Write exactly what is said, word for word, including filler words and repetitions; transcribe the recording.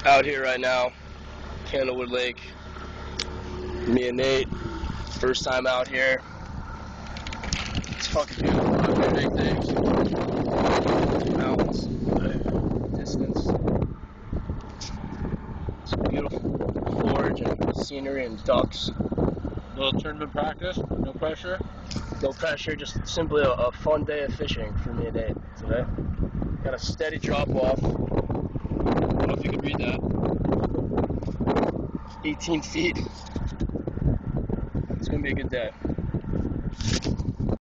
Out here right now, Candlewood Lake. Me and Nate, first time out here. It's fucking beautiful out here, big things. Mountains, the distance. It's beautiful forage and scenery and ducks. Little tournament practice, no pressure. No pressure, just simply a, a fun day of fishing for me and Nate today. Got a steady drop off. I don't know if you can read that. eighteen feet. It's gonna be a good day.